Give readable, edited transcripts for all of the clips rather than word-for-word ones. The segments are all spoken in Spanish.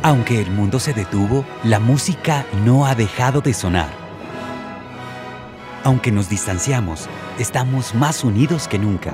Aunque el mundo se detuvo, la música no ha dejado de sonar. Aunque nos distanciamos, estamos más unidos que nunca.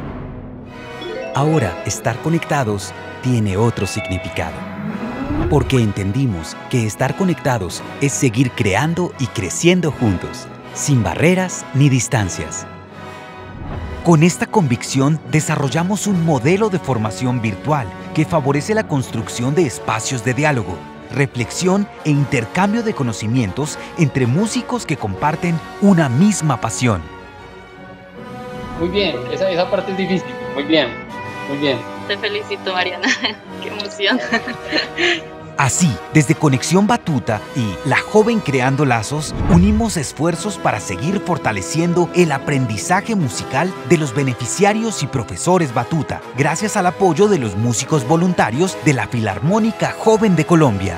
Ahora, estar conectados tiene otro significado. Porque entendimos que estar conectados es seguir creando y creciendo juntos, sin barreras ni distancias. Con esta convicción desarrollamos un modelo de formación virtual que favorece la construcción de espacios de diálogo, reflexión e intercambio de conocimientos entre músicos que comparten una misma pasión. Muy bien, esa parte es difícil. Muy bien, muy bien. Te felicito, Mariana. Qué emoción. Así, desde Conexión Batuta y La Joven Creando Lazos, unimos esfuerzos para seguir fortaleciendo el aprendizaje musical de los beneficiarios y profesores Batuta, gracias al apoyo de los músicos voluntarios de la Filarmónica Joven de Colombia.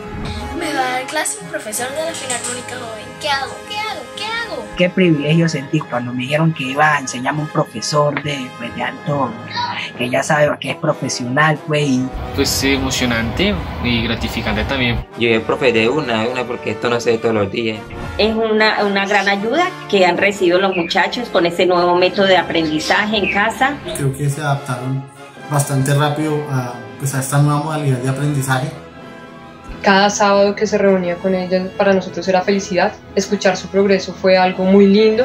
Me va a dar clase un profesor de la Filarmónica Joven. ¿Qué hago? ¿Qué hago? ¿Qué hago? Qué privilegio sentí cuando me dijeron que iba a enseñarme un profesor de alto, que ya sabe que es profesional, pues. Pues emocionante y gratificante también. Yo profe de una porque esto no se ve todos los días. Es una gran ayuda que han recibido los muchachos con ese nuevo método de aprendizaje en casa. Creo que se adaptaron bastante rápido a esta nueva modalidad de aprendizaje. Cada sábado que se reunía con ella para nosotros era felicidad. Escuchar su progreso fue algo muy lindo.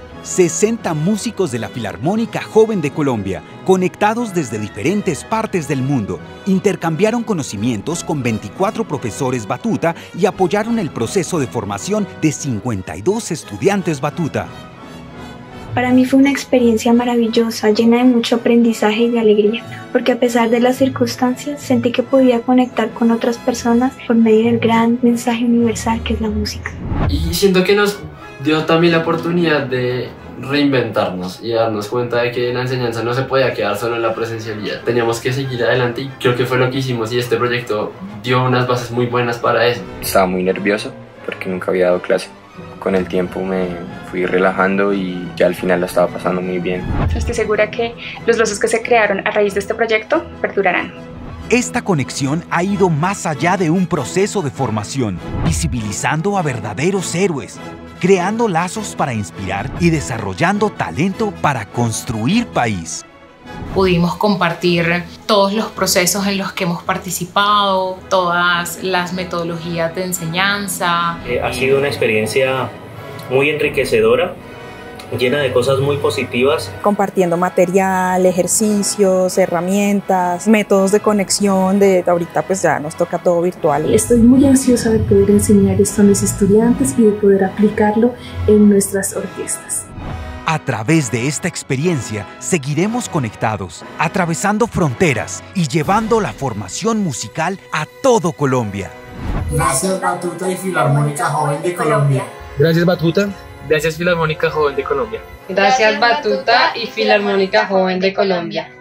60 músicos de la Filarmónica Joven de Colombia, conectados desde diferentes partes del mundo, intercambiaron conocimientos con 24 profesores Batuta y apoyaron el proceso de formación de 52 estudiantes Batuta. Para mí fue una experiencia maravillosa, llena de mucho aprendizaje y de alegría, porque a pesar de las circunstancias, sentí que podía conectar con otras personas por medio del gran mensaje universal que es la música. Y siento que nos dio también la oportunidad de reinventarnos y darnos cuenta de que la enseñanza no se podía quedar solo en la presencialidad. Teníamos que seguir adelante y creo que fue lo que hicimos y este proyecto dio unas bases muy buenas para eso. Estaba muy nervioso porque nunca había dado clase. Con el tiempo me fui relajando y ya al final la estaba pasando muy bien. Estoy segura que los lazos que se crearon a raíz de este proyecto perdurarán. Esta conexión ha ido más allá de un proceso de formación, visibilizando a verdaderos héroes, creando lazos para inspirar y desarrollando talento para construir país. Pudimos compartir todos los procesos en los que hemos participado, todas las metodologías de enseñanza. Ha sido una experiencia muy enriquecedora, llena de cosas muy positivas. Compartiendo material, ejercicios, herramientas, métodos de conexión, ahorita pues ya nos toca todo virtual. Estoy muy ansiosa de poder enseñar esto a mis estudiantes y de poder aplicarlo en nuestras orquestas. A través de esta experiencia, seguiremos conectados, atravesando fronteras y llevando la formación musical a todo Colombia. Gracias Batuta y Filarmónica Joven de Colombia. Gracias Batuta. Gracias Filarmónica Joven de Colombia. Gracias Batuta y Filarmónica Joven de Colombia.